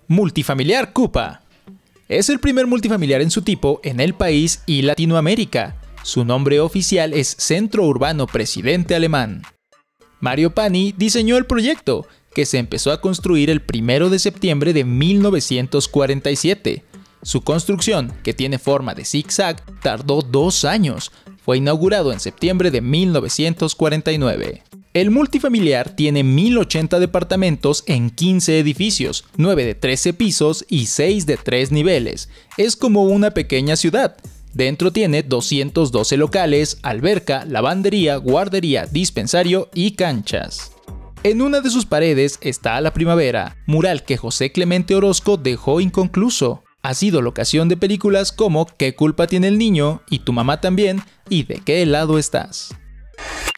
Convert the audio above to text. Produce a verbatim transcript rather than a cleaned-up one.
Multifamiliar Cupa. Es el primer multifamiliar en su tipo en el país y Latinoamérica. Su nombre oficial es Centro Urbano Presidente Alemán. Mario Pani diseñó el proyecto, que se empezó a construir el primero de septiembre de mil novecientos cuarenta y siete. Su construcción, que tiene forma de zigzag, tardó dos años. Fue inaugurado en septiembre de mil novecientos cuarenta y nueve. El multifamiliar tiene mil ochenta departamentos en quince edificios, nueve de trece pisos y seis de tres niveles. Es como una pequeña ciudad. Dentro tiene doscientos doce locales, alberca, lavandería, guardería, dispensario y canchas. En una de sus paredes está La Primavera, mural que José Clemente Orozco dejó inconcluso. Ha sido locación de películas como ¿Qué culpa tiene el niño? Y Tu mamá también, y ¿De qué lado estás?